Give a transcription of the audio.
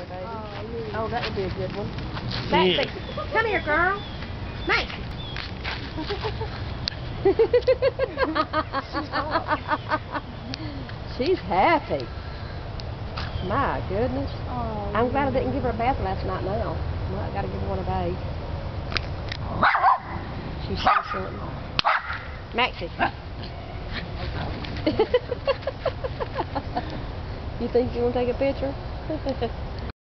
baby. Oh, yeah. Oh, that would be a good one. Maxie, come here, girl. Maxie. She's happy. My goodness. Oh, I'm glad I didn't give her a bath last night now. Well, I gotta give her one a day. She's so something. Maxie. You think you want to take a picture?